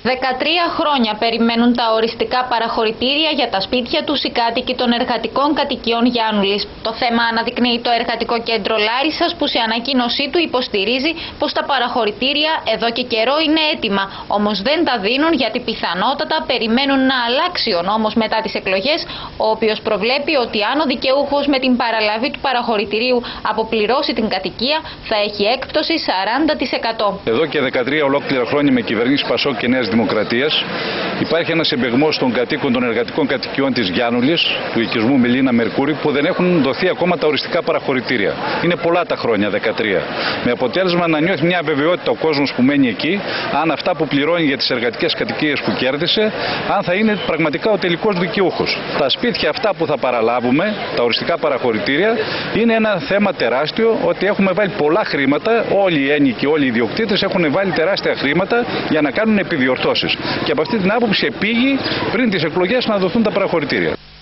13 χρόνια περιμένουν τα οριστικά παραχωρητήρια για τα σπίτια τους οι κάτοικοι των εργατικών κατοικιών Γιάννουλης. Το θέμα αναδεικνύει το Εργατικό Κέντρο Λάρισσας, που σε ανακοίνωσή του υποστηρίζει πως τα παραχωρητήρια εδώ και καιρό είναι έτοιμα. Όμως δεν τα δίνουν γιατί πιθανότατα περιμένουν να αλλάξει ο νόμος μετά τις εκλογές, ο οποίος προβλέπει ότι αν ο δικαιούχος με την παραλαβή του παραχωρητηρίου αποπληρώσει την κατοικία θα έχει έκπτωση 40%. Εδώ και 13 ολόκληρα χρόνια με κυβερνήσεις Πασόκ και Νέας Δημοκρατίας υπάρχει ένας εμπεγμός των κατοίκων των εργατικών κατοικιών της Γιάννουλης, του οικισμού Μιλίνα Μερκούρη, που δεν έχουν δοθεί ακόμα τα οριστικά παραχωρητήρια. Είναι πολλά τα χρόνια, 13. Με αποτέλεσμα να νιώθει μια αβεβαιότητα ο κόσμος που μένει εκεί, αν αυτά που πληρώνει για τις εργατικές κατοικίες που κέρδισε, αν θα είναι πραγματικά ο τελικός δικαιούχος. Τα σπίτια αυτά που θα παραλάβουμε, τα οριστικά παραχωρητήρια, είναι ένα θέμα τεράστιο, ότι έχουμε βάλει πολλά χρήματα, όλοι οι ένοικοι, όλοι οι ιδιοκτήτες έχουν βάλει τεράστια χρήματα για να κάνουν επιδιορθώσεις. Και από αυτή την άποψη επήγει πριν τις εκλογές να δοθούν τα παραχωρητήρια.